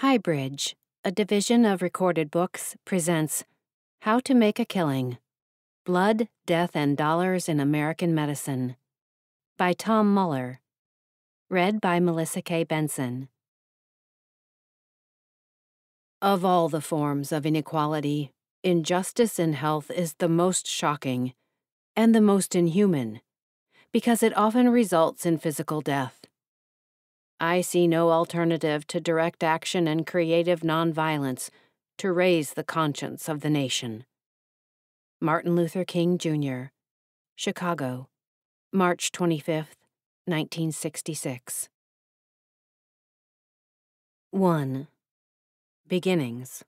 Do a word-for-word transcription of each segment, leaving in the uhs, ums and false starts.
Highbridge, a division of Recorded Books, presents How to Make a Killing: Blood, Death, and Dollars in American Medicine by Tom Mueller. Read by Melissa K. Benson. Of all the forms of inequality, injustice in health is the most shocking and the most inhuman, because it often results in physical death. I see no alternative to direct action and creative nonviolence to raise the conscience of the nation. Martin Luther King, Junior, Chicago, March twenty-fifth, nineteen sixty-six. one. Beginnings.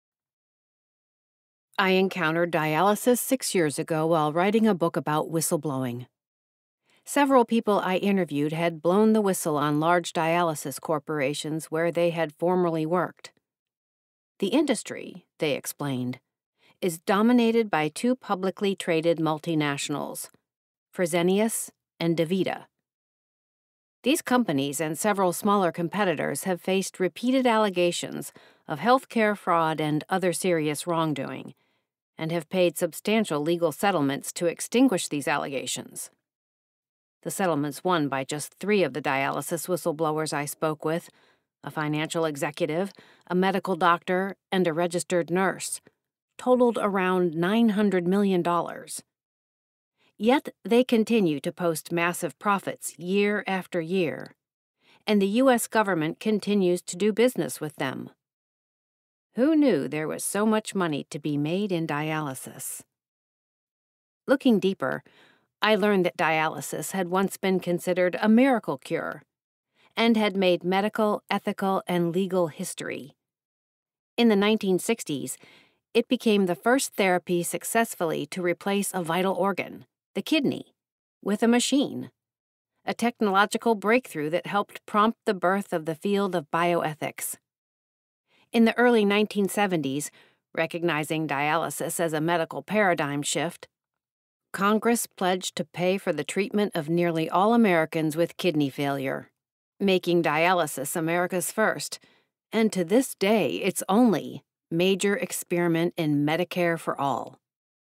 I encountered dialysis six years ago while writing a book about whistleblowing. Several people I interviewed had blown the whistle on large dialysis corporations where they had formerly worked. The industry, they explained, is dominated by two publicly traded multinationals, Fresenius and DaVita. These companies and several smaller competitors have faced repeated allegations of healthcare fraud and other serious wrongdoing, and have paid substantial legal settlements to extinguish these allegations. The settlements won by just three of the dialysis whistleblowers I spoke with, a financial executive, a medical doctor, and a registered nurse, totaled around nine hundred million dollars. Yet they continue to post massive profits year after year, and the U S government continues to do business with them. Who knew there was so much money to be made in dialysis? Looking deeper, I learned that dialysis had once been considered a miracle cure and had made medical, ethical, and legal history. In the nineteen sixties, it became the first therapy successfully to replace a vital organ, the kidney, with a machine, a technological breakthrough that helped prompt the birth of the field of bioethics. In the early nineteen seventies, recognizing dialysis as a medical paradigm shift, Congress pledged to pay for the treatment of nearly all Americans with kidney failure, making dialysis America's first, and to this day its only, major experiment in Medicare for all.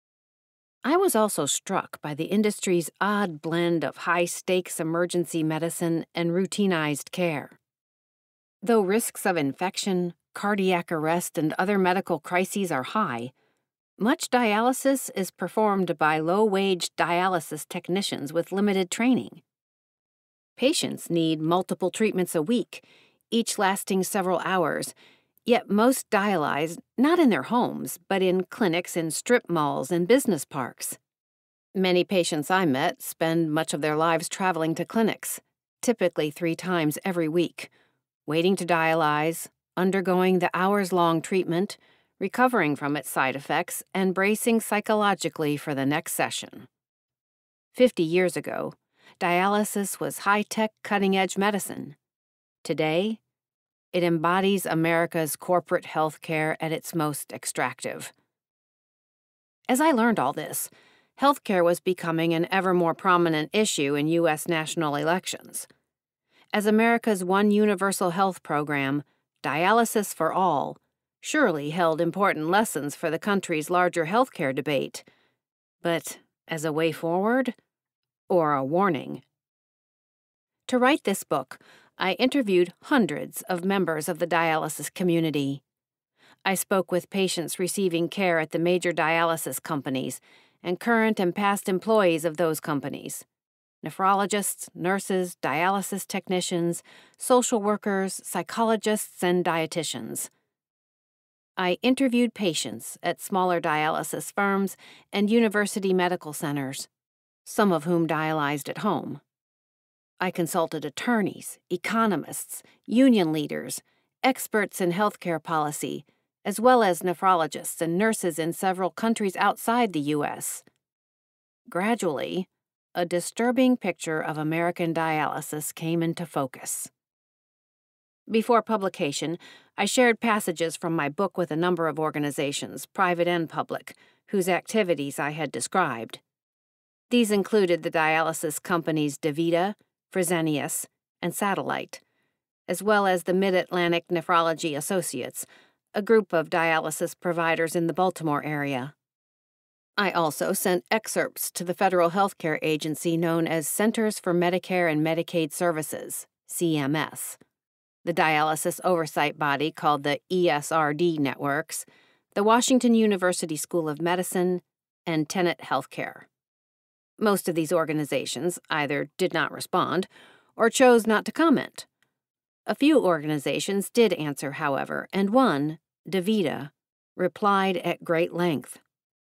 I was also struck by the industry's odd blend of high-stakes emergency medicine and routinized care. Though risks of infection, cardiac arrest, and other medical crises are high, much dialysis is performed by low-wage dialysis technicians with limited training. Patients need multiple treatments a week, each lasting several hours, yet most dialyze not in their homes, but in clinics in strip malls and business parks. Many patients I met spend much of their lives traveling to clinics, typically three times every week, waiting to dialyze, undergoing the hours-long treatment, recovering from its side effects, and bracing psychologically for the next session. Fifty years ago, dialysis was high-tech, cutting-edge medicine. Today, it embodies America's corporate health care at its most extractive. As I learned all this, healthcare was becoming an ever more prominent issue in U S national elections. As America's one universal health program, Dialysis for All, surely held important lessons for the country's larger healthcare debate, but as a way forward or a warning. To write this book, I interviewed hundreds of members of the dialysis community. I spoke with patients receiving care at the major dialysis companies and current and past employees of those companies, nephrologists, nurses, dialysis technicians, social workers, psychologists, and dietitians. I interviewed patients at smaller dialysis firms and university medical centers, some of whom dialyzed at home. I consulted attorneys, economists, union leaders, experts in healthcare policy, as well as nephrologists and nurses in several countries outside the U S. Gradually, a disturbing picture of American dialysis came into focus. Before publication, I shared passages from my book with a number of organizations, private and public, whose activities I had described. These included the dialysis companies DaVita, Fresenius, and Satellite, as well as the Mid-Atlantic Nephrology Associates, a group of dialysis providers in the Baltimore area. I also sent excerpts to the federal healthcare agency known as Centers for Medicare and Medicaid Services, C M S, the dialysis oversight body called the E S R D networks, the Washington University School of Medicine, and Tenet Healthcare. Most of these organizations either did not respond or chose not to comment. A few organizations did answer, however, and one, DaVita, replied at great length.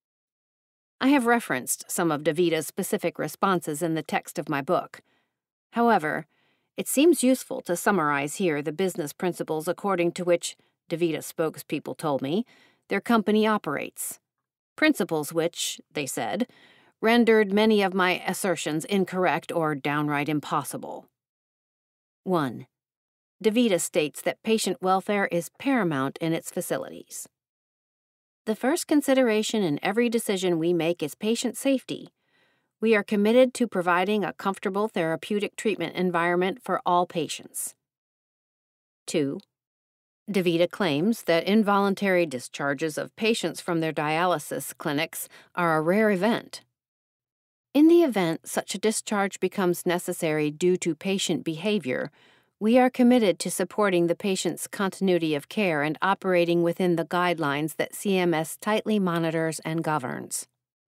I have referenced some of DaVita's specific responses in the text of my book. However, it seems useful to summarize here the business principles according to which, DaVita spokespeople told me, their company operates. Principles which, they said, rendered many of my assertions incorrect or downright impossible. one. DaVita states that patient welfare is paramount in its facilities. The first consideration in every decision we make is patient safety. We are committed to providing a comfortable therapeutic treatment environment for all patients. two. DaVita claims that involuntary discharges of patients from their dialysis clinics are a rare event. In the event such a discharge becomes necessary due to patient behavior, we are committed to supporting the patient's continuity of care and operating within the guidelines that C M S tightly monitors and governs.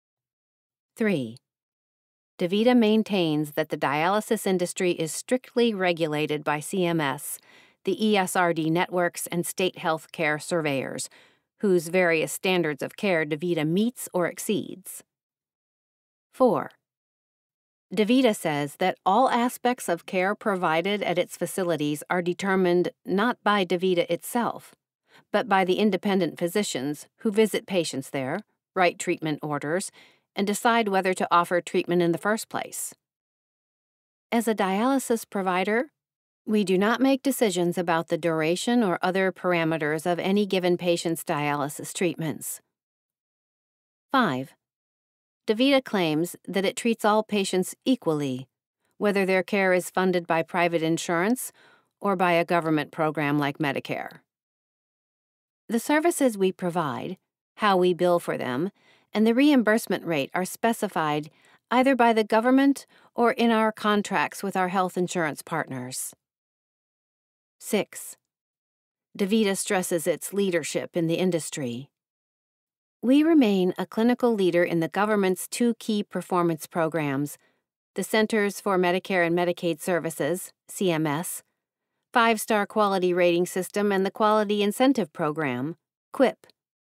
three. DaVita maintains that the dialysis industry is strictly regulated by C M S, the E S R D networks, and state health care surveyors, whose various standards of care DaVita meets or exceeds. four. DaVita says that all aspects of care provided at its facilities are determined not by DaVita itself, but by the independent physicians who visit patients there, write treatment orders, and decide whether to offer treatment in the first place. As a dialysis provider, we do not make decisions about the duration or other parameters of any given patient's dialysis treatments. five. DaVita claims that it treats all patients equally, whether their care is funded by private insurance or by a government program like Medicare. The services we provide, how we bill for them, and the reimbursement rate are specified either by the government or in our contracts with our health insurance partners. six. DaVita stresses its leadership in the industry. We remain a clinical leader in the government's two key performance programs, the Centers for Medicare and Medicaid Services, C M S, Five-Star Quality Rating System, and the Quality Incentive Program, Q I P.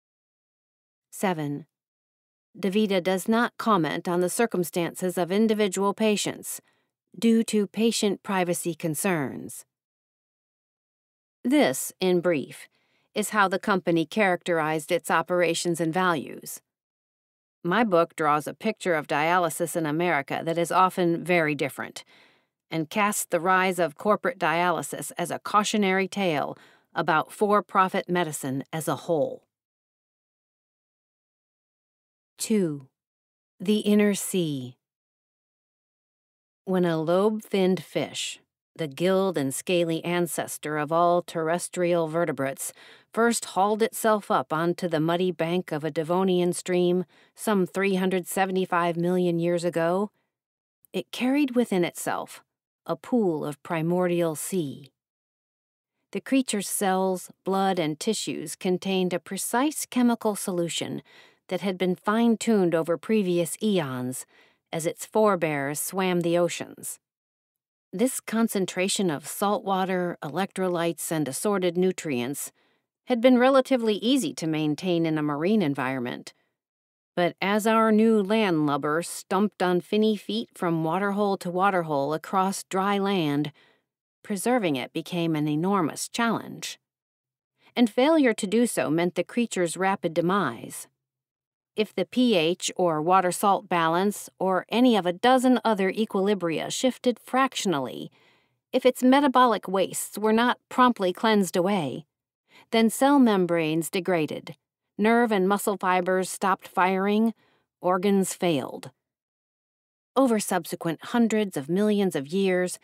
seven. DaVita does not comment on the circumstances of individual patients due to patient privacy concerns. This, in brief, is how the company characterized its operations and values. My book draws a picture of dialysis in America that is often very different, and casts the rise of corporate dialysis as a cautionary tale about for-profit medicine as a whole. two. The Inner Sea. When a lobe-finned fish, the gilled and scaly ancestor of all terrestrial vertebrates, first hauled itself up onto the muddy bank of a Devonian stream some three hundred seventy-five million years ago, it carried within itself a pool of primordial sea. The creature's cells, blood, and tissues contained a precise chemical solution that had been fine-tuned over previous eons as its forebears swam the oceans. This concentration of saltwater, electrolytes, and assorted nutrients had been relatively easy to maintain in a marine environment. But as our new landlubber stumped on finny feet from waterhole to waterhole across dry land, preserving it became an enormous challenge. And failure to do so meant the creature's rapid demise. If the pH or water-salt balance or any of a dozen other equilibria shifted fractionally, if its metabolic wastes were not promptly cleansed away, then cell membranes degraded, nerve and muscle fibers stopped firing, organs failed. Over subsequent hundreds of millions of years,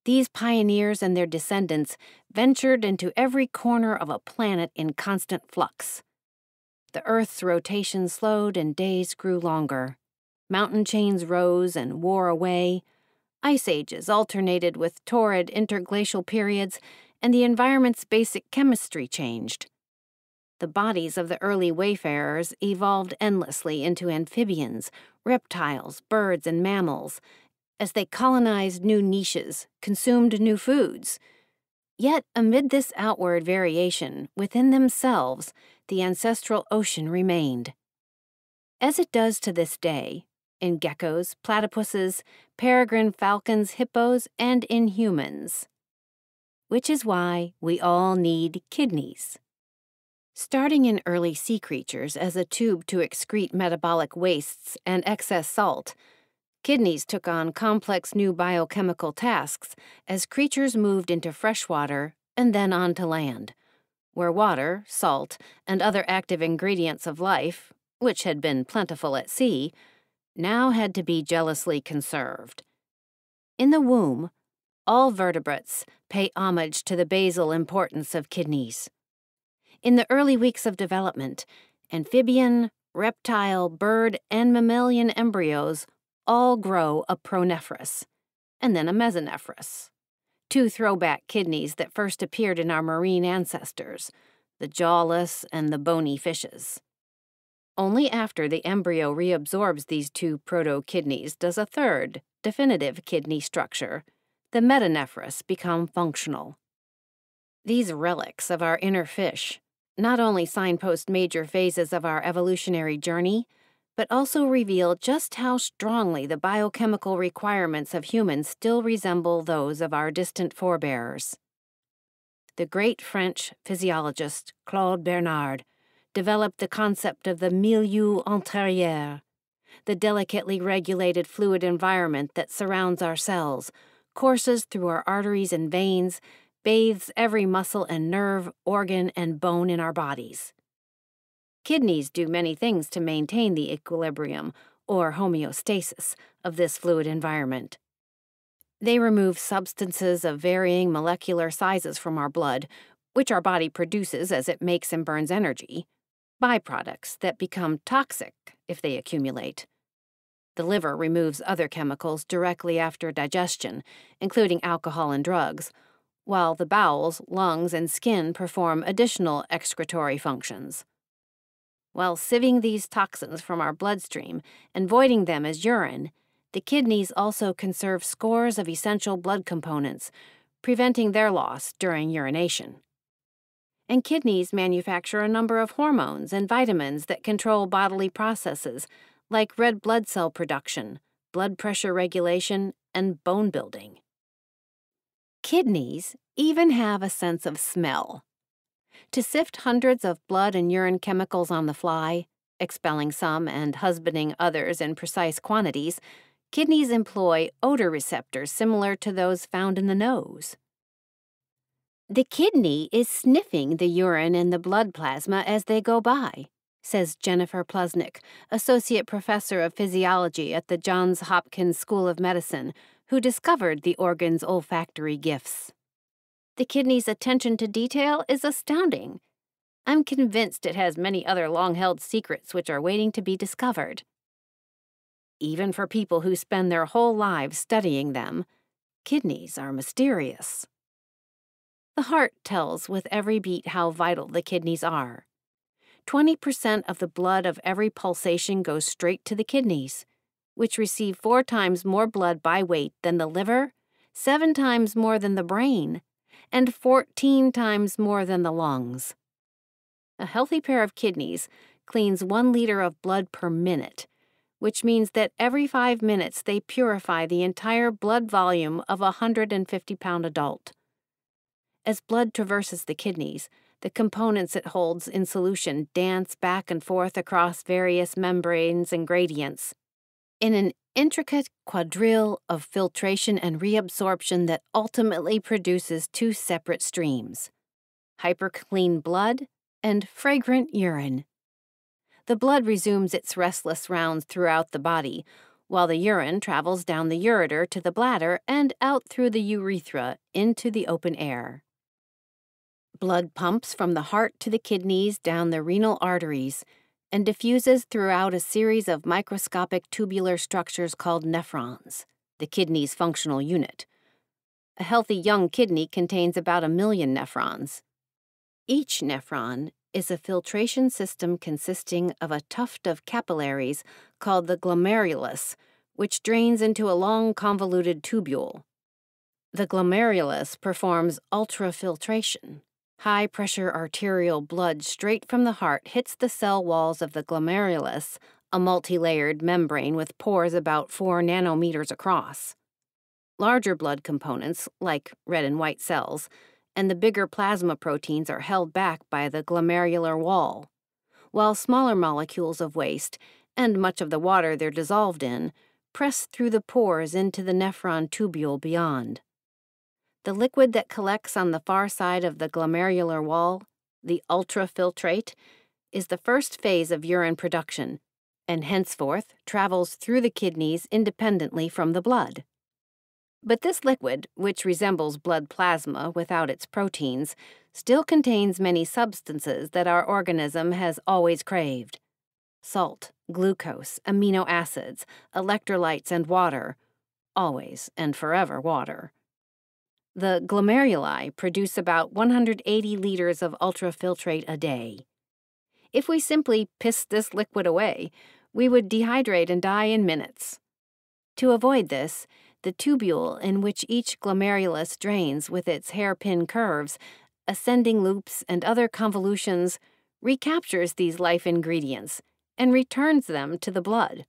these pioneers and their descendants ventured into every corner of a planet in constant flux. The Earth's rotation slowed and days grew longer. Mountain chains rose and wore away. Ice ages alternated with torrid interglacial periods, and the environment's basic chemistry changed. The bodies of the early wayfarers evolved endlessly into amphibians, reptiles, birds, and mammals, as they colonized new niches, consumed new foods. Yet, amid this outward variation, within themselves, the ancestral ocean remained. As it does to this day, in geckos, platypuses, peregrine falcons, hippos, and in humans. Which is why we all need kidneys. Starting in early sea creatures as a tube to excrete metabolic wastes and excess salt, kidneys took on complex new biochemical tasks as creatures moved into freshwater and then onto land, where water, salt, and other active ingredients of life, which had been plentiful at sea, now had to be jealously conserved. In the womb, all vertebrates pay homage to the basal importance of kidneys. In the early weeks of development, amphibian, reptile, bird, and mammalian embryos all grow a pronephros, and then a mesonephros, two throwback kidneys that first appeared in our marine ancestors, the jawless and the bony fishes. Only after the embryo reabsorbs these two proto-kidneys does a third, definitive kidney structure, the metanephros, become functional. These relics of our inner fish not only signpost major phases of our evolutionary journey, but also reveal just how strongly the biochemical requirements of humans still resemble those of our distant forebears. The great French physiologist Claude Bernard developed the concept of the milieu intérieur, the delicately regulated fluid environment that surrounds our cells, courses through our arteries and veins, bathes every muscle and nerve, organ, and bone in our bodies. Kidneys do many things to maintain the equilibrium, or homeostasis, of this fluid environment. They remove substances of varying molecular sizes from our blood, which our body produces as it makes and burns energy, byproducts that become toxic if they accumulate. The liver removes other chemicals directly after digestion, including alcohol and drugs, while the bowels, lungs, and skin perform additional excretory functions. While sieving these toxins from our bloodstream and voiding them as urine, the kidneys also conserve scores of essential blood components, preventing their loss during urination. And kidneys manufacture a number of hormones and vitamins that control bodily processes, like red blood cell production, blood pressure regulation, and bone building. Kidneys even have a sense of smell. To sift hundreds of blood and urine chemicals on the fly, expelling some and husbanding others in precise quantities, kidneys employ odor receptors similar to those found in the nose. The kidney is sniffing the urine and the blood plasma as they go by, says Jennifer Plusnick, Associate Professor of Physiology at the Johns Hopkins School of Medicine, who discovered the organ's olfactory gifts. The kidney's attention to detail is astounding. I'm convinced it has many other long-held secrets which are waiting to be discovered. Even for people who spend their whole lives studying them, kidneys are mysterious. The heart tells with every beat how vital the kidneys are. twenty percent of the blood of every pulsation goes straight to the kidneys, which receive four times more blood by weight than the liver, seven times more than the brain, and fourteen times more than the lungs. A healthy pair of kidneys cleans one liter of blood per minute, which means that every five minutes they purify the entire blood volume of a one hundred fifty pound adult. As blood traverses the kidneys, the components it holds in solution dance back and forth across various membranes and gradients, in an intricate quadrille of filtration and reabsorption that ultimately produces two separate streams: hyperclean blood and fragrant urine. The blood resumes its restless rounds throughout the body, while the urine travels down the ureter to the bladder and out through the urethra into the open air. Blood pumps from the heart to the kidneys down the renal arteries and diffuses throughout a series of microscopic tubular structures called nephrons, the kidney's functional unit. A healthy young kidney contains about a million nephrons. Each nephron is a filtration system consisting of a tuft of capillaries called the glomerulus, which drains into a long convoluted tubule. The glomerulus performs ultrafiltration. High-pressure arterial blood straight from the heart hits the cell walls of the glomerulus, a multi-layered membrane with pores about four nanometers across. Larger blood components, like red and white cells, and the bigger plasma proteins are held back by the glomerular wall, while smaller molecules of waste, and much of the water they're dissolved in, press through the pores into the nephron tubule beyond. The liquid that collects on the far side of the glomerular wall, the ultrafiltrate, is the first phase of urine production, and henceforth travels through the kidneys independently from the blood. But this liquid, which resembles blood plasma without its proteins, still contains many substances that our organism has always craved: salt, glucose, amino acids, electrolytes, and water, always and forever water. The glomeruli produce about one hundred eighty liters of ultrafiltrate a day. If we simply pissed this liquid away, we would dehydrate and die in minutes. To avoid this, the tubule in which each glomerulus drains with its hairpin curves, ascending loops, and other convolutions recaptures these life ingredients and returns them to the blood.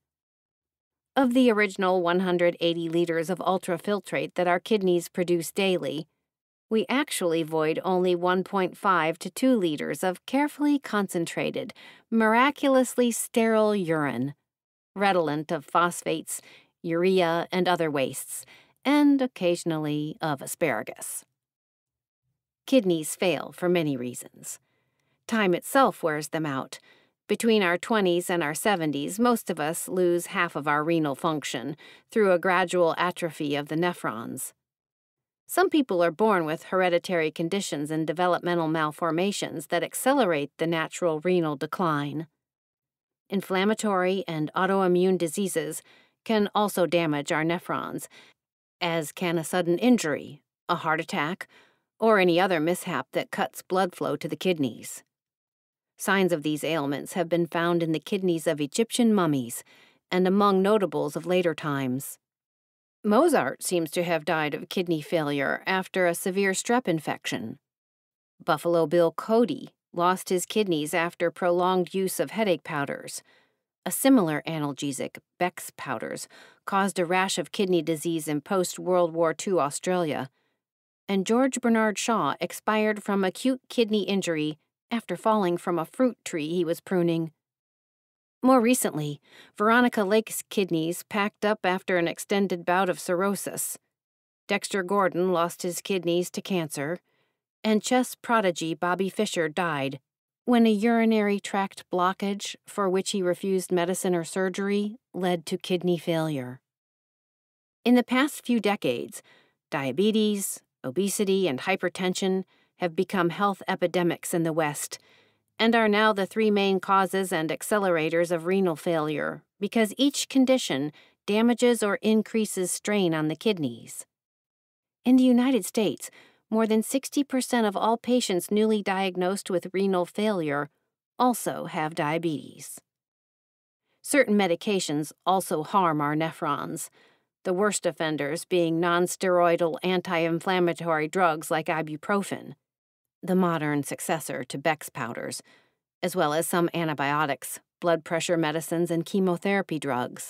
Of the original one hundred eighty liters of ultrafiltrate that our kidneys produce daily, we actually void only one point five to two liters of carefully concentrated, miraculously sterile urine, redolent of phosphates, urea, and other wastes, and occasionally of asparagus. Kidneys fail for many reasons. Time itself wears them out. Between our twenties and our seventies, most of us lose half of our renal function through a gradual atrophy of the nephrons. Some people are born with hereditary conditions and developmental malformations that accelerate the natural renal decline. Inflammatory and autoimmune diseases can also damage our nephrons, as can a sudden injury, a heart attack, or any other mishap that cuts blood flow to the kidneys. Signs of these ailments have been found in the kidneys of Egyptian mummies and among notables of later times. Mozart seems to have died of kidney failure after a severe strep infection. Buffalo Bill Cody lost his kidneys after prolonged use of headache powders. A similar analgesic, Beck's powders, caused a rash of kidney disease in post-World War Two Australia, and George Bernard Shaw expired from acute kidney injury after falling from a fruit tree he was pruning. More recently, Veronica Lake's kidneys packed up after an extended bout of cirrhosis. Dexter Gordon lost his kidneys to cancer, and chess prodigy Bobby Fischer died when a urinary tract blockage, for which he refused medicine or surgery, led to kidney failure. In the past few decades, diabetes, obesity, and hypertension have become health epidemics in the West, and are now the three main causes and accelerators of renal failure, because each condition damages or increases strain on the kidneys. In the United States, more than sixty percent of all patients newly diagnosed with renal failure also have diabetes. Certain medications also harm our nephrons, the worst offenders being non-steroidal anti-inflammatory drugs like ibuprofen, the modern successor to Beck's powders, as well as some antibiotics, blood pressure medicines, and chemotherapy drugs.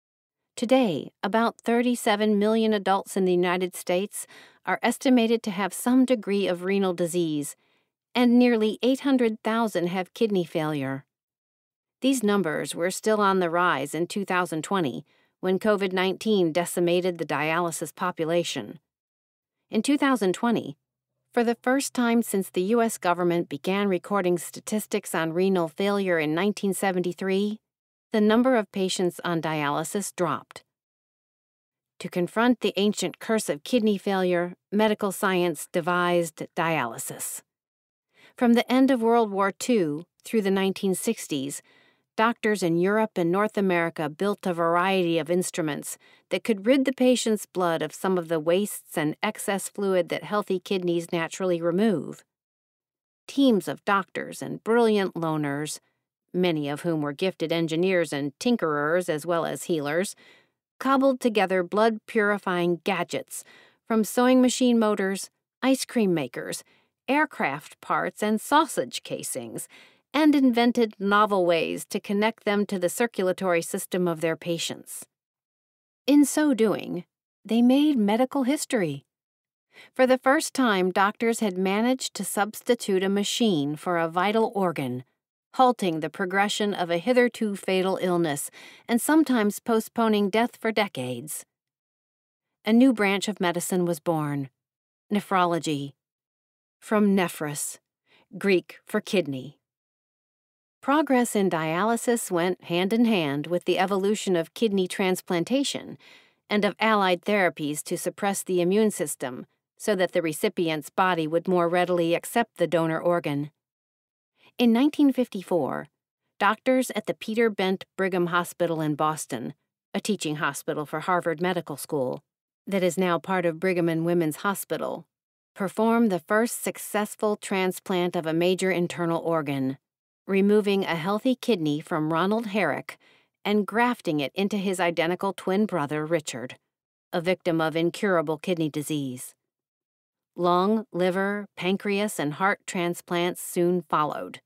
Today, about thirty-seven million adults in the United States are estimated to have some degree of renal disease, and nearly eight hundred thousand have kidney failure. These numbers were still on the rise in two thousand twenty, when COVID nineteen decimated the dialysis population. In two thousand twenty, for the first time since the U S government began recording statistics on renal failure in nineteen seventy-three, the number of patients on dialysis dropped. To confront the ancient curse of kidney failure, medical science devised dialysis. From the end of World War Two through the nineteen sixties, doctors in Europe and North America built a variety of instruments that could rid the patient's blood of some of the wastes and excess fluid that healthy kidneys naturally remove. Teams of doctors and brilliant loaners, many of whom were gifted engineers and tinkerers as well as healers, cobbled together blood-purifying gadgets from sewing machine motors, ice cream makers, aircraft parts, and sausage casings, and invented novel ways to connect them to the circulatory system of their patients. In so doing, they made medical history. For the first time, doctors had managed to substitute a machine for a vital organ, halting the progression of a hitherto fatal illness and sometimes postponing death for decades. A new branch of medicine was born, nephrology, from nephros, Greek for kidney. Progress in dialysis went hand in hand with the evolution of kidney transplantation and of allied therapies to suppress the immune system so that the recipient's body would more readily accept the donor organ. In nineteen fifty-four, doctors at the Peter Bent Brigham Hospital in Boston, a teaching hospital for Harvard Medical School, that is now part of Brigham and Women's Hospital, performed the first successful transplant of a major internal organ, removing a healthy kidney from Ronald Herrick and grafting it into his identical twin brother, Richard, a victim of incurable kidney disease. Lung, liver, pancreas, and heart transplants soon followed.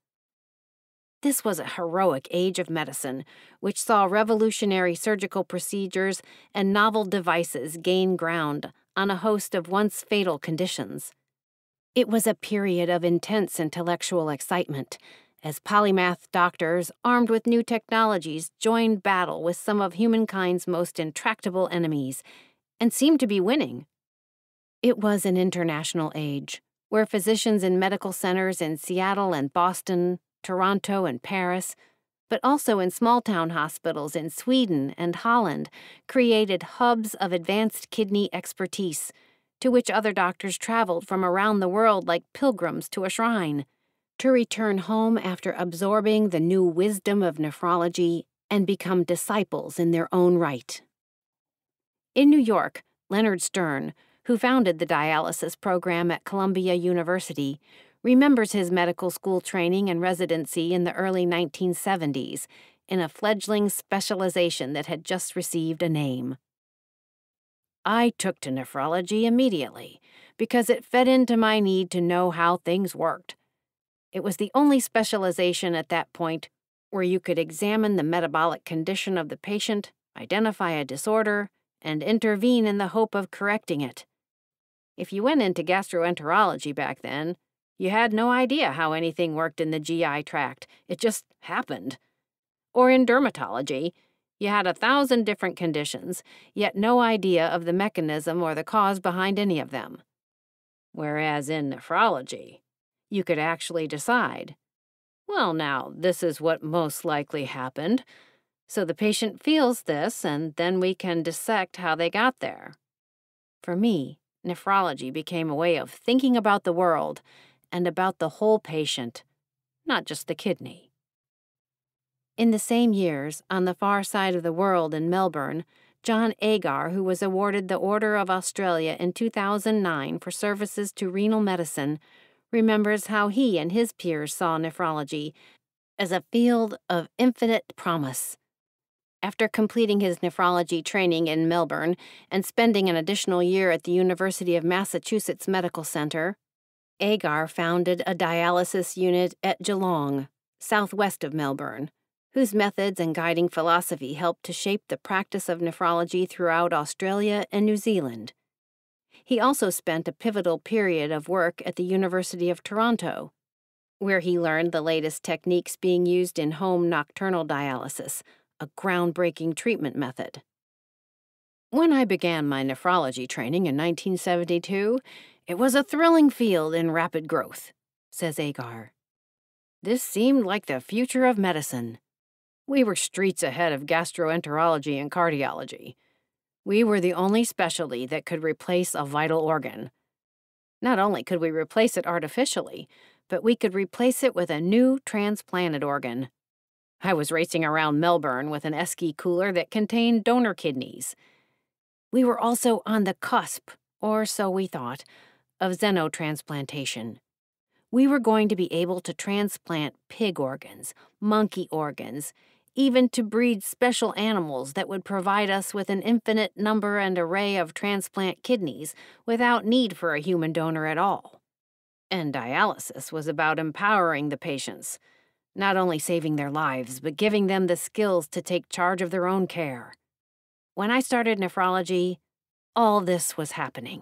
This was a heroic age of medicine, which saw revolutionary surgical procedures and novel devices gain ground on a host of once fatal conditions. It was a period of intense intellectual excitement, as polymath doctors, armed with new technologies, joined battle with some of humankind's most intractable enemies, and seemed to be winning. It was an international age, where physicians in medical centers in Seattle and Boston, Toronto and Paris, but also in small-town hospitals in Sweden and Holland, created hubs of advanced kidney expertise, to which other doctors traveled from around the world like pilgrims to a shrine, to return home after absorbing the new wisdom of nephrology and become disciples in their own right. In New York, Leonard Stern, who founded the dialysis program at Columbia University, remembers his medical school training and residency in the early nineteen seventies in a fledgling specialization that had just received a name. I took to nephrology immediately because it fed into my need to know how things worked. It was the only specialization at that point where you could examine the metabolic condition of the patient, identify a disorder, and intervene in the hope of correcting it. If you went into gastroenterology back then, you had no idea how anything worked in the G I tract. It just happened. Or in dermatology, you had a thousand different conditions, yet no idea of the mechanism or the cause behind any of them. Whereas in nephrology, you could actually decide, well, now, this is what most likely happened, so the patient feels this, and then we can dissect how they got there. For me, nephrology became a way of thinking about the world and about the whole patient, not just the kidney. In the same years, on the far side of the world in Melbourne, John Agar, who was awarded the Order of Australia in two thousand nine for services to renal medicine, remembers how he and his peers saw nephrology as a field of infinite promise. After completing his nephrology training in Melbourne and spending an additional year at the University of Massachusetts Medical Center, Agar founded a dialysis unit at Geelong, southwest of Melbourne, whose methods and guiding philosophy helped to shape the practice of nephrology throughout Australia and New Zealand. He also spent a pivotal period of work at the University of Toronto, where he learned the latest techniques being used in home nocturnal dialysis, a groundbreaking treatment method. When I began my nephrology training in nineteen seventy-two, it was a thrilling field in rapid growth, says Agar. This seemed like the future of medicine. We were streets ahead of gastroenterology and cardiology. We were the only specialty that could replace a vital organ. Not only could we replace it artificially, but we could replace it with a new transplanted organ. I was racing around Melbourne with an esky cooler that contained donor kidneys. We were also on the cusp, or so we thought, of xenotransplantation. We were going to be able to transplant pig organs, monkey organs, even to breed special animals that would provide us with an infinite number and array of transplant kidneys without need for a human donor at all. And dialysis was about empowering the patients, not only saving their lives, but giving them the skills to take charge of their own care. When I started nephrology, all this was happening.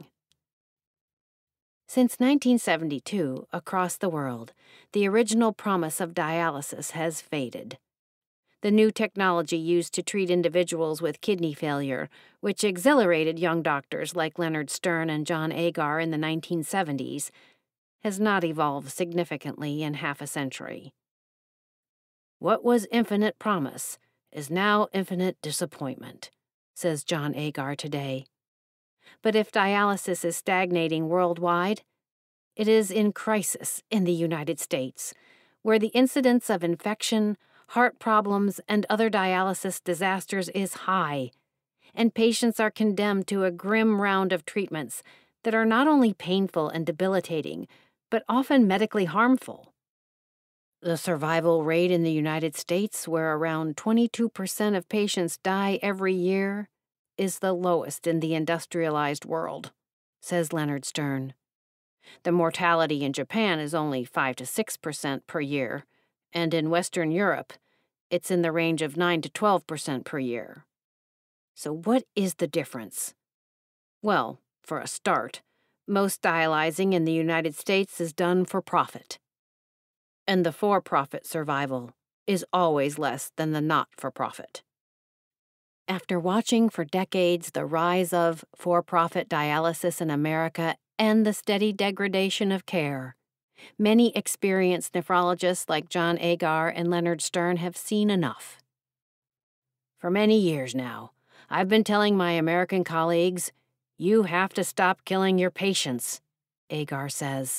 Since nineteen seventy-two, across the world, the original promise of dialysis has faded. The new technology used to treat individuals with kidney failure, which exhilarated young doctors like Leonard Stern and John Agar in the nineteen seventies, has not evolved significantly in half a century. What was infinite promise is now infinite disappointment, says John Agar today. But if dialysis is stagnating worldwide, it is in crisis in the United States, where the incidence of infection, heart problems, and other dialysis disasters is high, and patients are condemned to a grim round of treatments that are not only painful and debilitating, but often medically harmful. The survival rate in the United States, where around twenty-two percent of patients die every year, is the lowest in the industrialized world, says Leonard Stern. The mortality in Japan is only five to six percent per year, and in Western Europe, it's in the range of nine to twelve percent per year. So what is the difference? Well, for a start, most dialyzing in the United States is done for profit. And the for-profit survival is always less than the not-for-profit. After watching for decades the rise of for-profit dialysis in America and the steady degradation of care, many experienced nephrologists like John Agar and Leonard Stern have seen enough. For many years now, I've been telling my American colleagues, you have to stop killing your patients, Agar says.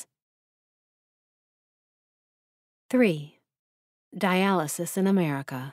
three. Dialysis in America.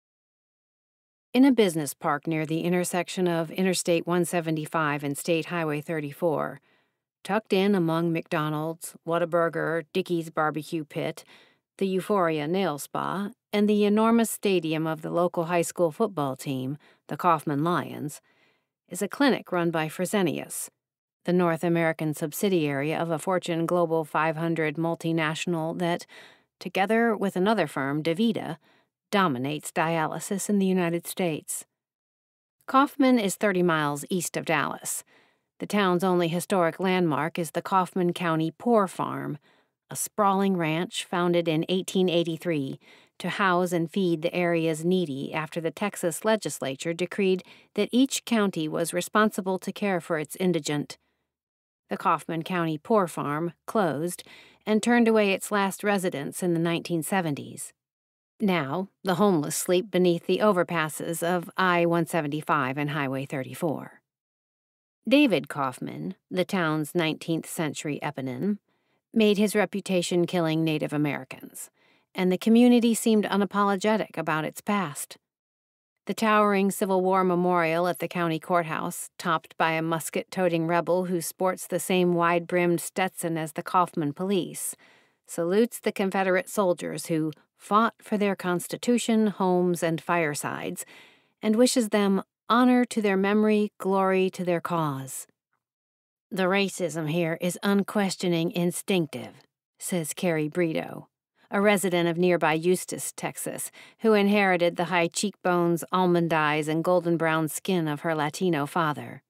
In a business park near the intersection of Interstate one seventy-five and State Highway thirty-four, tucked in among McDonald's, Whataburger, Dickey's Barbecue Pit, the Euphoria Nail Spa, and the enormous stadium of the local high school football team, the Kaufman Lions, is a clinic run by Fresenius, the North American subsidiary of a Fortune Global five hundred multinational that, together with another firm, DaVita, dominates dialysis in the United States. Kaufman is thirty miles east of Dallas. The town's only historic landmark is the Kaufman County Poor Farm, a sprawling ranch founded in eighteen eighty-three to house and feed the area's needy after the Texas legislature decreed that each county was responsible to care for its indigent. The Kaufman County Poor Farm closed and turned away its last residents in the nineteen seventies. Now, the homeless sleep beneath the overpasses of I one seventy-five and Highway thirty-four. David Kaufman, the town's nineteenth century eponym, made his reputation killing Native Americans, and the community seemed unapologetic about its past. The towering Civil War memorial at the county courthouse, topped by a musket-toting rebel who sports the same wide-brimmed Stetson as the Kaufman police, salutes the Confederate soldiers who fought for their Constitution, homes, and firesides, and wishes them honor to their memory, glory to their cause. The racism here is unquestioning instinctive, says Carrie Brito, a resident of nearby Eustis, Texas, who inherited the high cheekbones, almond eyes, and golden brown skin of her Latino father.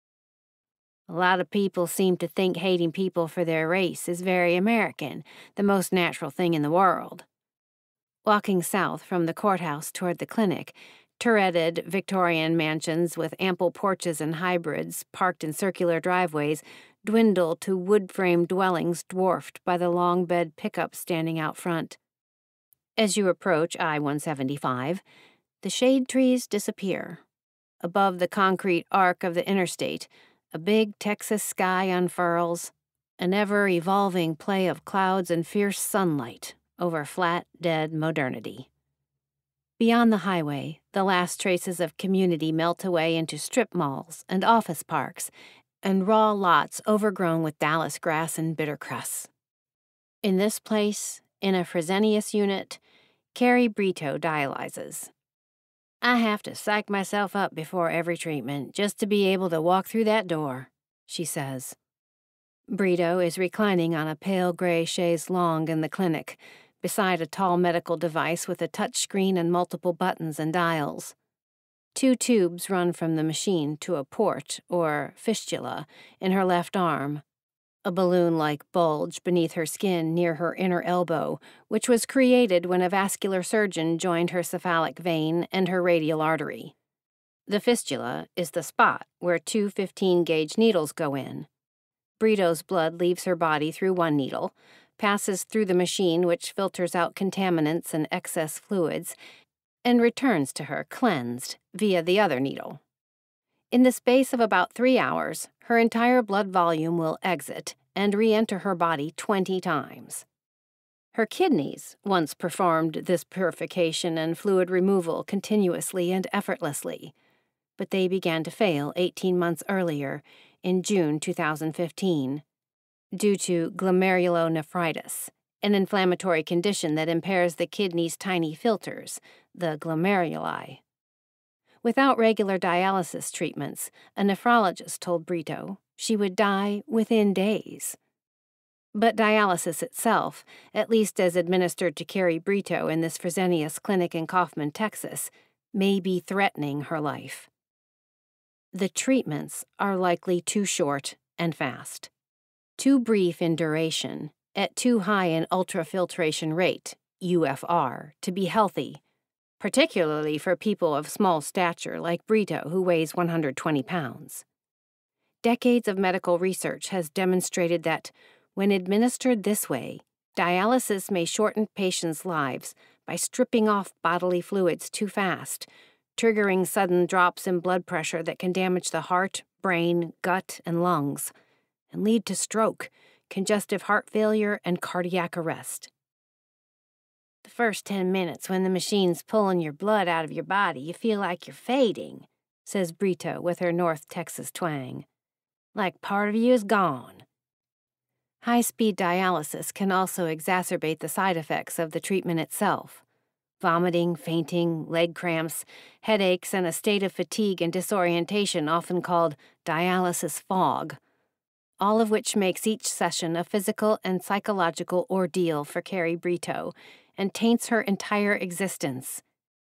A lot of people seem to think hating people for their race is very American, the most natural thing in the world. Walking south from the courthouse toward the clinic, turreted Victorian mansions with ample porches and hybrids parked in circular driveways dwindle to wood-framed dwellings dwarfed by the long-bed pickup standing out front. As you approach I one seventy-five, the shade trees disappear. Above the concrete arc of the interstate, a big Texas sky unfurls, an ever-evolving play of clouds and fierce sunlight over flat, dead modernity. Beyond the highway, the last traces of community melt away into strip malls and office parks and raw lots overgrown with Dallas grass and bittercress. In this place, in a Fresenius unit, Carrie Brito dialyzes. "I have to psych myself up before every treatment just to be able to walk through that door," she says. Brito is reclining on a pale gray chaise longue in the clinic, beside a tall medical device with a touchscreen and multiple buttons and dials. Two tubes run from the machine to a port, or fistula, in her left arm, a balloon-like bulge beneath her skin near her inner elbow, which was created when a vascular surgeon joined her cephalic vein and her radial artery. The fistula is the spot where two fifteen-gauge needles go in. Brito's blood leaves her body through one needle, passes through the machine which filters out contaminants and excess fluids, and returns to her cleansed via the other needle. In the space of about three hours, her entire blood volume will exit and re-enter her body twenty times. Her kidneys once performed this purification and fluid removal continuously and effortlessly, but they began to fail eighteen months earlier, in June two thousand fifteen, due to glomerulonephritis, an inflammatory condition that impairs the kidney's tiny filters, the glomeruli. Without regular dialysis treatments, a nephrologist told Brito she would die within days. But dialysis itself, at least as administered to Carrie Brito in this Fresenius clinic in Kaufman, Texas, may be threatening her life. The treatments are likely too short and fast, too brief in duration, at too high an ultrafiltration rate, U F R, to be healthy, particularly for people of small stature like Brito, who weighs one hundred twenty pounds. Decades of medical research has demonstrated that, when administered this way, dialysis may shorten patients' lives by stripping off bodily fluids too fast, triggering sudden drops in blood pressure that can damage the heart, brain, gut, and lungs, and lead to stroke, congestive heart failure, and cardiac arrest. "The first ten minutes when the machine's pulling your blood out of your body, you feel like you're fading," says Brito with her North Texas twang. "Like part of you is gone." High-speed dialysis can also exacerbate the side effects of the treatment itself. Vomiting, fainting, leg cramps, headaches, and a state of fatigue and disorientation often called dialysis fog, all of which makes each session a physical and psychological ordeal for Carrie Brito and taints her entire existence.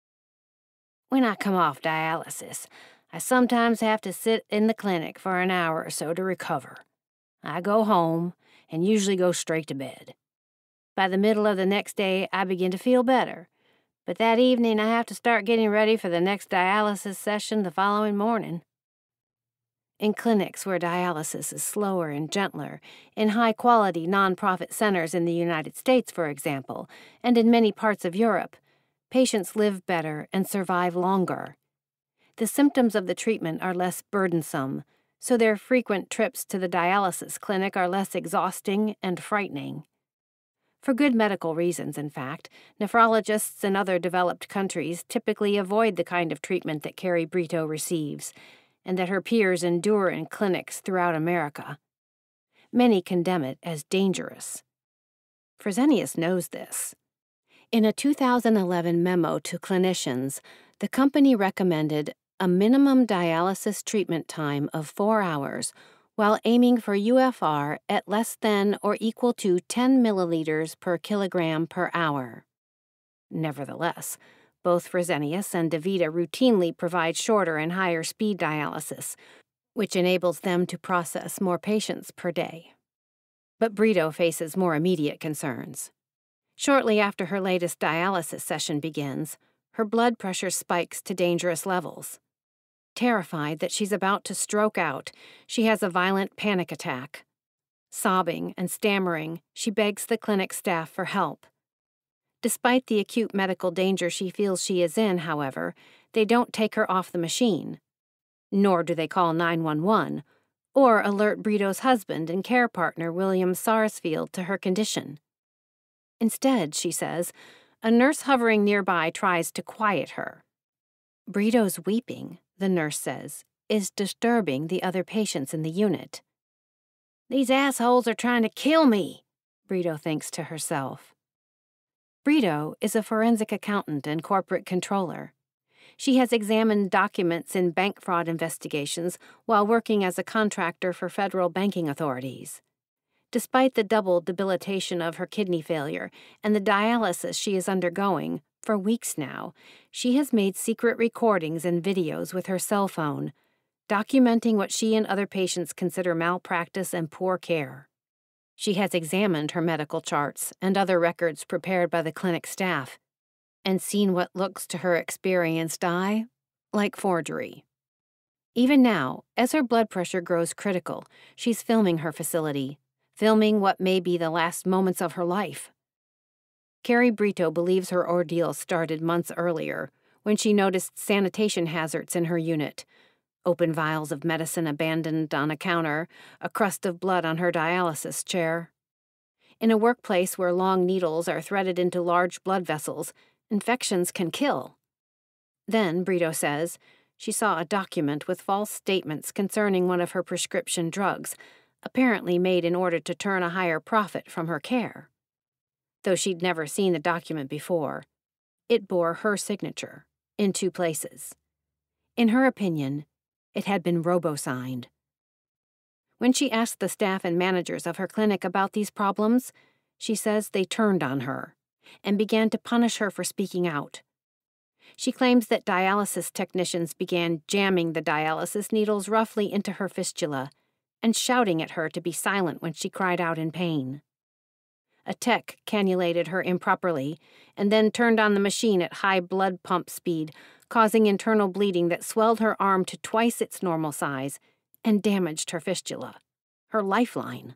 "When I come off dialysis, I sometimes have to sit in the clinic for an hour or so to recover. I go home and usually go straight to bed. By the middle of the next day, I begin to feel better. But that evening, I have to start getting ready for the next dialysis session the following morning." In clinics where dialysis is slower and gentler, in high-quality nonprofit centers in the United States, for example, and in many parts of Europe, patients live better and survive longer. The symptoms of the treatment are less burdensome, so their frequent trips to the dialysis clinic are less exhausting and frightening. For good medical reasons, in fact, nephrologists in other developed countries typically avoid the kind of treatment that Carrie Brito receives, and that her peers endure in clinics throughout America. Many condemn it as dangerous. Fresenius knows this. In a two thousand eleven memo to clinicians, the company recommended a minimum dialysis treatment time of four hours while aiming for U F R at less than or equal to ten milliliters per kilogram per hour. Nevertheless, both Fresenius and DaVita routinely provide shorter and higher speed dialysis, which enables them to process more patients per day. But Brito faces more immediate concerns. Shortly after her latest dialysis session begins, her blood pressure spikes to dangerous levels. Terrified that she's about to stroke out, she has a violent panic attack. Sobbing and stammering, she begs the clinic staff for help. Despite the acute medical danger she feels she is in, however, they don't take her off the machine. Nor do they call nine one one or alert Brito's husband and care partner William Sarsfield to her condition. Instead, she says, a nurse hovering nearby tries to quiet her. Brito's weeping, the nurse says, is disturbing the other patients in the unit. These assholes are trying to kill me, Brito thinks to herself. Brito is a forensic accountant and corporate controller. She has examined documents in bank fraud investigations while working as a contractor for federal banking authorities. Despite the double debilitation of her kidney failure and the dialysis she is undergoing, for weeks now, she has made secret recordings and videos with her cell phone, documenting what she and other patients consider malpractice and poor care. She has examined her medical charts and other records prepared by the clinic staff, and seen what looks to her experienced eye like forgery. Even now, as her blood pressure grows critical, she's filming her facility, filming what may be the last moments of her life. Carrie Brito believes her ordeal started months earlier, when she noticed sanitation hazards in her unit, open vials of medicine abandoned on a counter, a crust of blood on her dialysis chair. In a workplace where long needles are threaded into large blood vessels, infections can kill. Then, Brito says, she saw a document with false statements concerning one of her prescription drugs, apparently made in order to turn a higher profit from her care. Though she'd never seen the document before, it bore her signature in two places. In her opinion, it had been robo-signed. When she asked the staff and managers of her clinic about these problems, she says they turned on her and began to punish her for speaking out. She claims that dialysis technicians began jamming the dialysis needles roughly into her fistula and shouting at her to be silent when she cried out in pain. A tech cannulated her improperly and then turned on the machine at high blood pump speed, causing internal bleeding that swelled her arm to twice its normal size and damaged her fistula, her lifeline.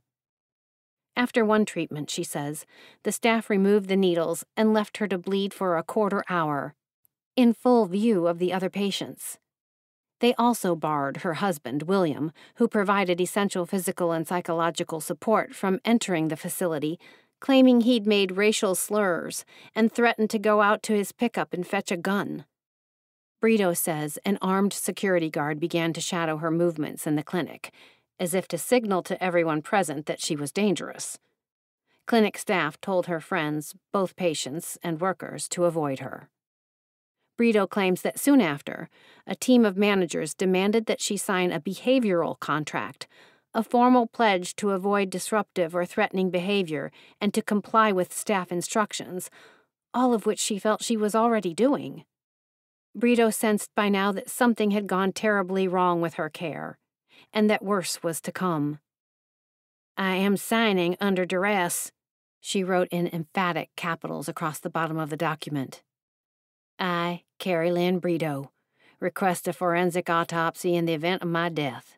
After one treatment, she says, the staff removed the needles and left her to bleed for a quarter hour, in full view of the other patients. They also barred her husband, William, who provided essential physical and psychological support, from entering the facility, claiming he'd made racial slurs and threatened to go out to his pickup and fetch a gun. Brito says an armed security guard began to shadow her movements in the clinic, as if to signal to everyone present that she was dangerous. Clinic staff told her friends, both patients and workers, to avoid her. Brito claims that soon after, a team of managers demanded that she sign a behavioral contract, a formal pledge to avoid disruptive or threatening behavior and to comply with staff instructions, all of which she felt she was already doing. Brito sensed by now that something had gone terribly wrong with her care, and that worse was to come. "I am signing under duress," she wrote in emphatic capitals across the bottom of the document. "I, Carrie Lynn Brito, request a forensic autopsy in the event of my death."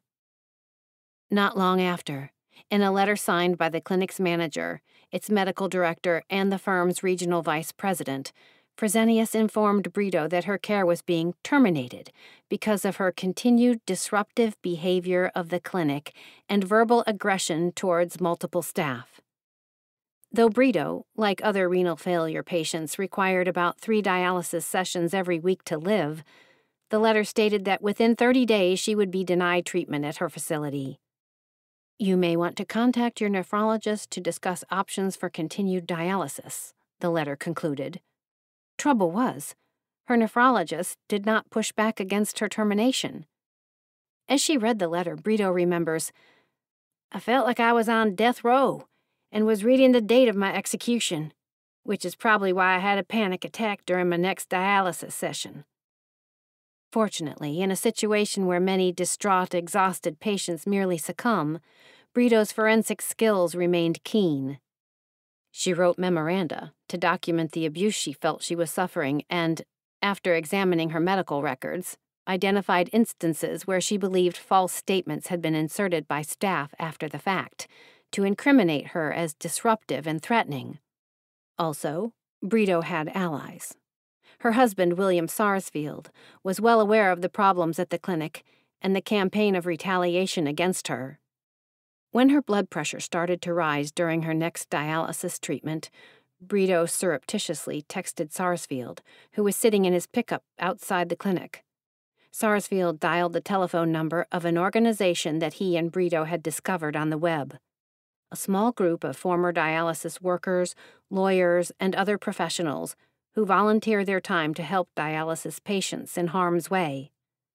Not long after, in a letter signed by the clinic's manager, its medical director, and the firm's regional vice president, Fresenius informed Brito that her care was being terminated because of her continued disruptive behavior of the clinic and verbal aggression towards multiple staff. Though Brito, like other renal failure patients, required about three dialysis sessions every week to live, the letter stated that within thirty days she would be denied treatment at her facility. "You may want to contact your nephrologist to discuss options for continued dialysis," the letter concluded. Trouble was, her nephrologist did not push back against her termination. As she read the letter, Brito remembers, "I felt like I was on death row and was reading the date of my execution, which is probably why I had a panic attack during my next dialysis session." Fortunately, in a situation where many distraught, exhausted patients merely succumb, Brito's forensic skills remained keen. She wrote memoranda to document the abuse she felt she was suffering and, after examining her medical records, identified instances where she believed false statements had been inserted by staff after the fact to incriminate her as disruptive and threatening. Also, Brito had allies. Her husband, William Sarsfield, was well aware of the problems at the clinic and the campaign of retaliation against her. When her blood pressure started to rise during her next dialysis treatment, Brito surreptitiously texted Sarsfield, who was sitting in his pickup outside the clinic. Sarsfield dialed the telephone number of an organization that he and Brito had discovered on the web. A small group of former dialysis workers, lawyers, and other professionals who volunteer their time to help dialysis patients in harm's way.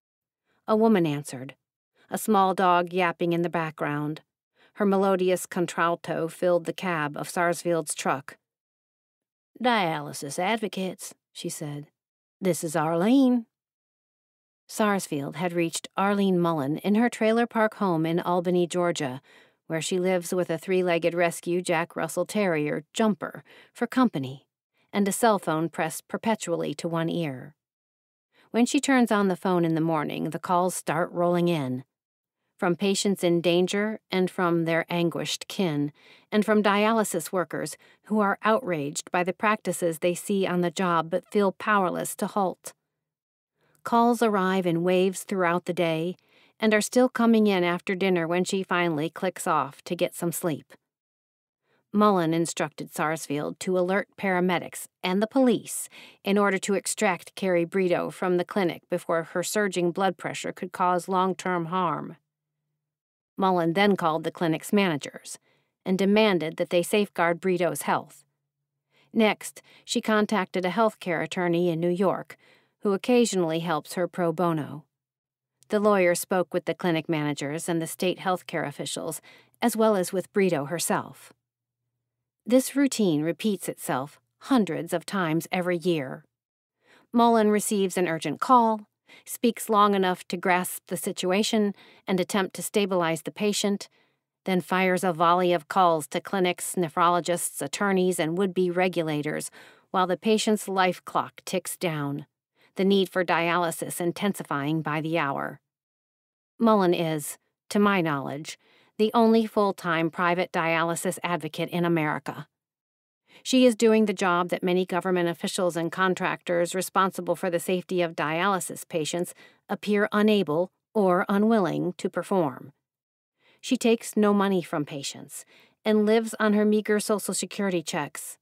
A woman answered, a small dog yapping in the background. Her melodious contralto filled the cab of Sarsfield's truck. "Dialysis advocates," she said. "This is Arlene." Sarsfield had reached Arlene Mullen in her trailer park home in Albany, Georgia, where she lives with a three-legged rescue Jack Russell Terrier, Jumper, for company, and a cell phone pressed perpetually to one ear. When she turns on the phone in the morning, the calls start rolling in. From patients in danger and from their anguished kin, and from dialysis workers who are outraged by the practices they see on the job but feel powerless to halt. Calls arrive in waves throughout the day and are still coming in after dinner when she finally clicks off to get some sleep. Mullen instructed Sarsfield to alert paramedics and the police in order to extract Carrie Brito from the clinic before her surging blood pressure could cause long-term harm. Mullen then called the clinic's managers and demanded that they safeguard Brito's health. Next, she contacted a healthcare attorney in New York, who occasionally helps her pro bono. The lawyer spoke with the clinic managers and the state healthcare officials, as well as with Brito herself. This routine repeats itself hundreds of times every year. Mullen receives an urgent call, speaks long enough to grasp the situation and attempt to stabilize the patient, then fires a volley of calls to clinics, nephrologists, attorneys, and would-be regulators while the patient's life clock ticks down, the need for dialysis intensifying by the hour. Mullen is, to my knowledge, the only full-time private dialysis advocate in America. She is doing the job that many government officials and contractors responsible for the safety of dialysis patients appear unable or unwilling to perform. She takes no money from patients and lives on her meager Social Security checks.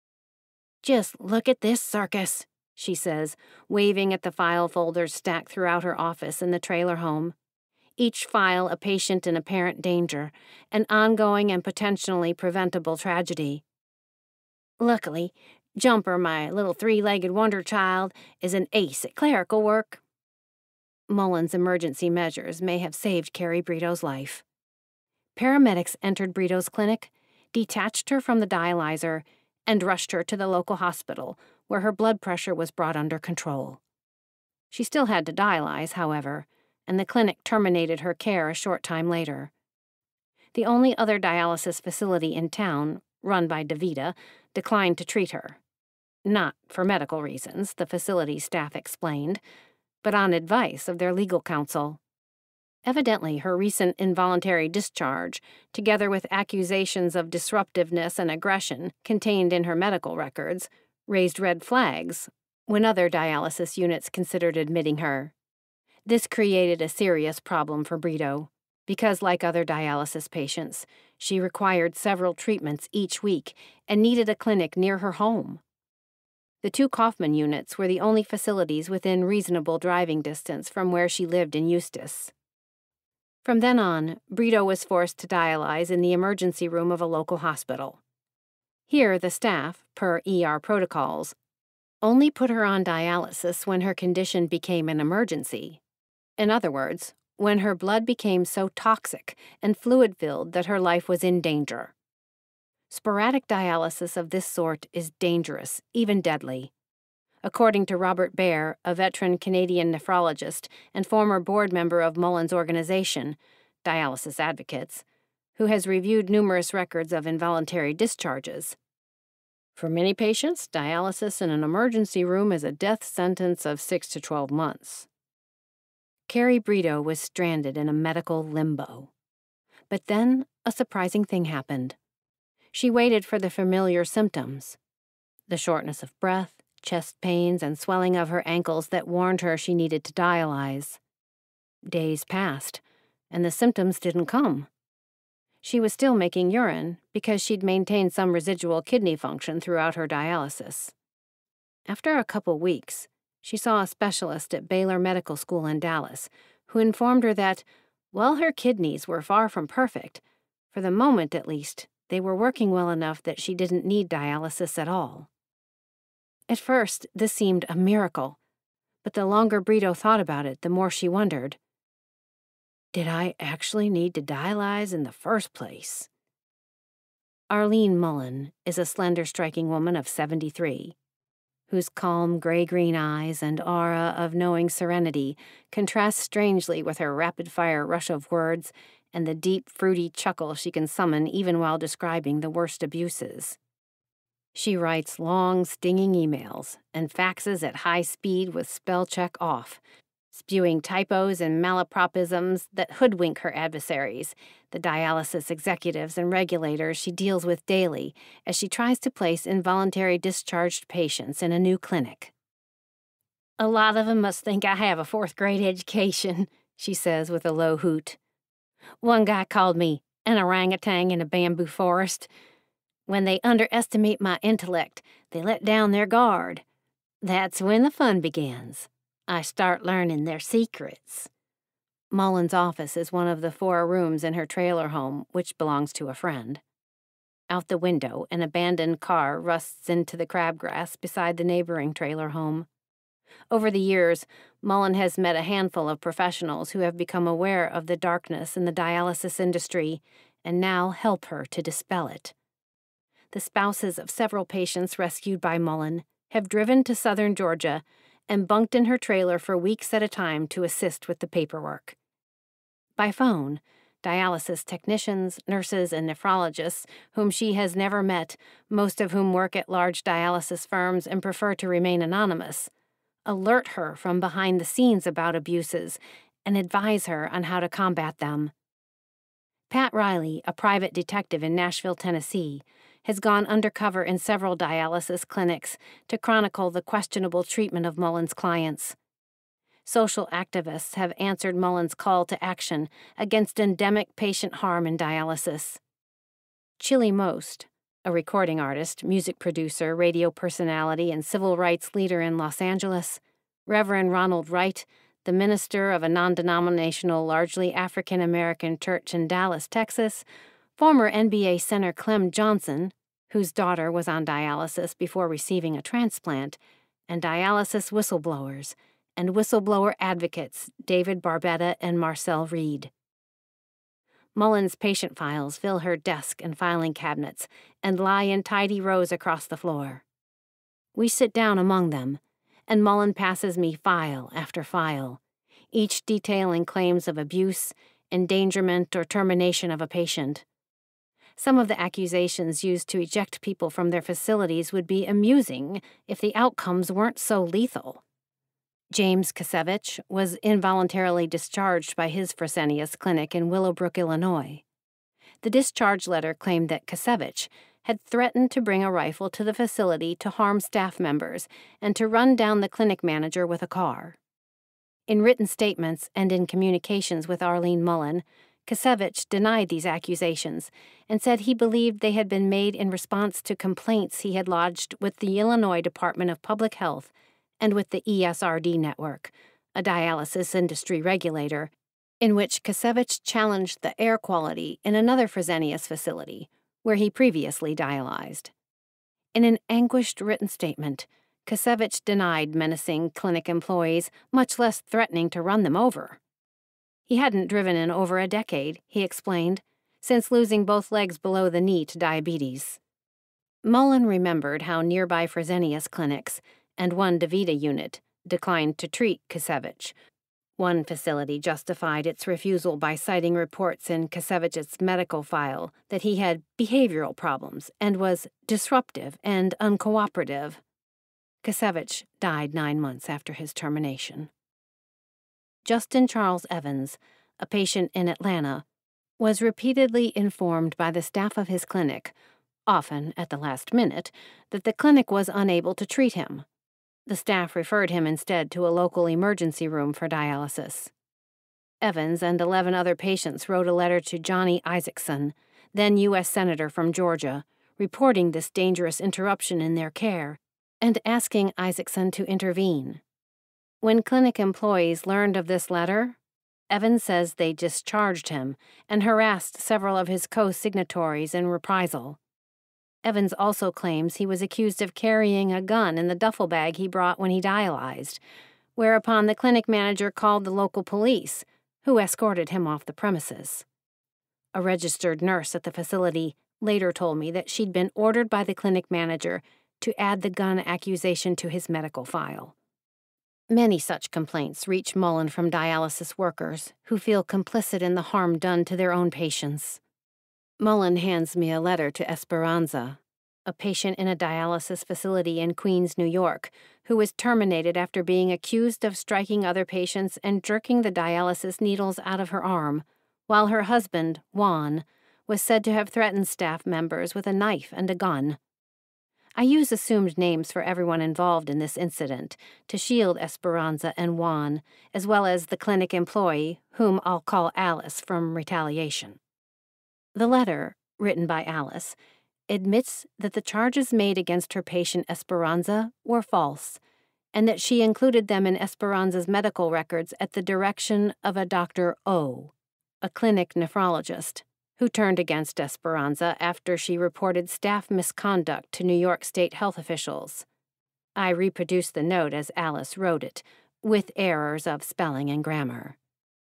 "Just look at this circus," she says, waving at the file folders stacked throughout her office in the trailer home. Each file a patient in apparent danger, an ongoing and potentially preventable tragedy. "Luckily, Jumper, my little three-legged wonder child, is an ace at clerical work." Mullen's emergency measures may have saved Carrie Brito's life. Paramedics entered Brito's clinic, detached her from the dialyzer, and rushed her to the local hospital, where her blood pressure was brought under control. She still had to dialyze, however, and the clinic terminated her care a short time later. The only other dialysis facility in town, run by DaVita, declined to treat her. Not for medical reasons, the facility staff explained, but on advice of their legal counsel. Evidently, her recent involuntary discharge, together with accusations of disruptiveness and aggression contained in her medical records, raised red flags when other dialysis units considered admitting her. This created a serious problem for Brito, because like other dialysis patients, she required several treatments each week and needed a clinic near her home. The two Kaufman units were the only facilities within reasonable driving distance from where she lived in Eustis. From then on, Brito was forced to dialyze in the emergency room of a local hospital. Here, the staff, per E R protocols, only put her on dialysis when her condition became an emergency. In other words, when her blood became so toxic and fluid-filled that her life was in danger. Sporadic dialysis of this sort is dangerous, even deadly. According to Robert Baer, a veteran Canadian nephrologist and former board member of Mullen's organization, Dialysis Advocates, who has reviewed numerous records of involuntary discharges. For many patients, dialysis in an emergency room is a death sentence of six to twelve months. Carrie Brito was stranded in a medical limbo. But then a surprising thing happened. She waited for the familiar symptoms, the shortness of breath, chest pains, and swelling of her ankles that warned her she needed to dialyze. Days passed, and the symptoms didn't come. She was still making urine because she'd maintained some residual kidney function throughout her dialysis. After a couple weeks, she saw a specialist at Baylor Medical School in Dallas who informed her that, while her kidneys were far from perfect, for the moment at least, they were working well enough that she didn't need dialysis at all. At first, this seemed a miracle, but the longer Brito thought about it, the more she wondered, did I actually need to dialyze in the first place? Arlene Mullen is a slender, striking woman of seventy-three, whose calm gray-green eyes and aura of knowing serenity contrast strangely with her rapid-fire rush of words and the deep, fruity chuckle she can summon even while describing the worst abuses. She writes long, stinging emails and faxes at high speed with spell check off, spewing typos and malapropisms that hoodwink her adversaries, the dialysis executives and regulators she deals with daily as she tries to place involuntary discharged patients in a new clinic. A lot of them must think I have a fourth-grade education, she says with a low hoot. One guy called me an orangutan in a bamboo forest. When they underestimate my intellect, they let down their guard. That's when the fun begins. I start learning their secrets. Mullen's office is one of the four rooms in her trailer home, which belongs to a friend. Out the window, an abandoned car rusts into the crabgrass beside the neighboring trailer home. Over the years, Mullen has met a handful of professionals who have become aware of the darkness in the dialysis industry and now help her to dispel it. The spouses of several patients rescued by Mullen have driven to southern Georgia and bunked in her trailer for weeks at a time to assist with the paperwork. By phone, dialysis technicians, nurses, and nephrologists, whom she has never met, most of whom work at large dialysis firms and prefer to remain anonymous, alert her from behind the scenes about abuses and advise her on how to combat them. Pat Riley, a private detective in Nashville, Tennessee, has gone undercover in several dialysis clinics to chronicle the questionable treatment of Mullen's clients. Social activists have answered Mullen's call to action against endemic patient harm in dialysis. Chili Most, a recording artist, music producer, radio personality, and civil rights leader in Los Angeles, Reverend Ronald Wright, the minister of a non-denominational, largely African-American church in Dallas, Texas, former N B A center Clem Johnson, whose daughter was on dialysis before receiving a transplant, and dialysis whistleblowers and whistleblower advocates David Barbetta and Marcel Reed. Mullen's patient files fill her desk and filing cabinets and lie in tidy rows across the floor. We sit down among them, and Mullen passes me file after file, each detailing claims of abuse, endangerment, or termination of a patient. Some of the accusations used to eject people from their facilities would be amusing if the outcomes weren't so lethal. James Kasevich was involuntarily discharged by his Fresenius clinic in Willowbrook, Illinois. The discharge letter claimed that Kasevich had threatened to bring a rifle to the facility to harm staff members and to run down the clinic manager with a car. In written statements and in communications with Arlene Mullen, Kasevich denied these accusations and said he believed they had been made in response to complaints he had lodged with the Illinois Department of Public Health and with the E S R D network, a dialysis industry regulator, in which Kasevich challenged the air quality in another Fresenius facility, where he previously dialyzed. In an anguished written statement, Kasevich denied menacing clinic employees, much less threatening to run them over. He hadn't driven in over a decade, he explained, since losing both legs below the knee to diabetes. Mullen remembered how nearby Fresenius clinics and one DaVita unit declined to treat Kasevich. One facility justified its refusal by citing reports in Kasevich's medical file that he had behavioral problems and was disruptive and uncooperative. Kasevich died nine months after his termination. Justin Charles Evans, a patient in Atlanta, was repeatedly informed by the staff of his clinic, often at the last minute, that the clinic was unable to treat him. The staff referred him instead to a local emergency room for dialysis. Evans and eleven other patients wrote a letter to Johnny Isaacson, then U S Senator from Georgia, reporting this dangerous interruption in their care and asking Isaacson to intervene. When clinic employees learned of this letter, Evans says they discharged him and harassed several of his co-signatories in reprisal. Evans also claims he was accused of carrying a gun in the duffel bag he brought when he dialyzed, whereupon the clinic manager called the local police, who escorted him off the premises. A registered nurse at the facility later told me that she'd been ordered by the clinic manager to add the gun accusation to his medical file. Many such complaints reach Mullen from dialysis workers who feel complicit in the harm done to their own patients. Mullen hands me a letter to Esperanza, a patient in a dialysis facility in Queens, New York, who was terminated after being accused of striking other patients and jerking the dialysis needles out of her arm, while her husband, Juan, was said to have threatened staff members with a knife and a gun. I use assumed names for everyone involved in this incident to shield Esperanza and Juan, as well as the clinic employee, whom I'll call Alice, from retaliation. The letter, written by Alice, admits that the charges made against her patient Esperanza were false, and that she included them in Esperanza's medical records at the direction of a Doctor O, a clinic nephrologist, who turned against Esperanza after she reported staff misconduct to New York State health officials. I reproduced the note as Alice wrote it, with errors of spelling and grammar.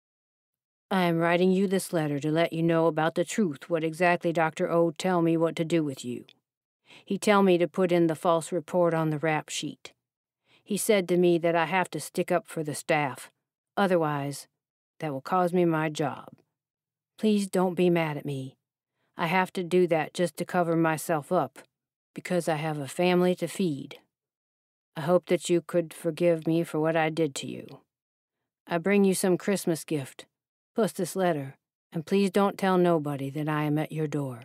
I am writing you this letter to let you know about the truth what exactly Doctor O tell me what to do with you. He tell me to put in the false report on the rap sheet. He said to me that I have to stick up for the staff, otherwise that will cause me my job. Please don't be mad at me. I have to do that just to cover myself up, because I have a family to feed. I hope that you could forgive me for what I did to you. I bring you some Christmas gift, plus this letter, and please don't tell nobody that I am at your door.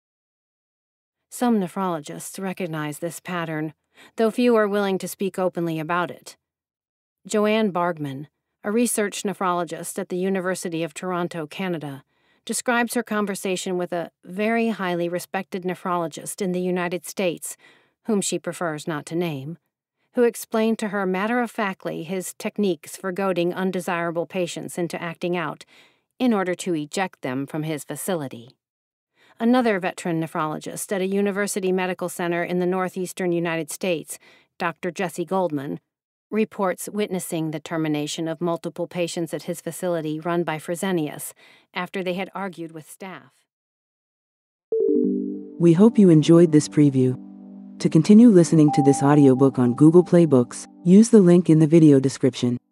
Some nephrologists recognize this pattern, though few are willing to speak openly about it. Joanne Bargman, a research nephrologist at the University of Toronto, Canada, describes her conversation with a very highly respected nephrologist in the United States, whom she prefers not to name, who explained to her matter-of-factly his techniques for goading undesirable patients into acting out in order to eject them from his facility. Another veteran nephrologist at a university medical center in the northeastern United States, Doctor Jesse Goldman, reports witnessing the termination of multiple patients at his facility run by Fresenius after they had argued with staff. We hope you enjoyed this preview. To continue listening to this audiobook on Google Play Books, use the link in the video description.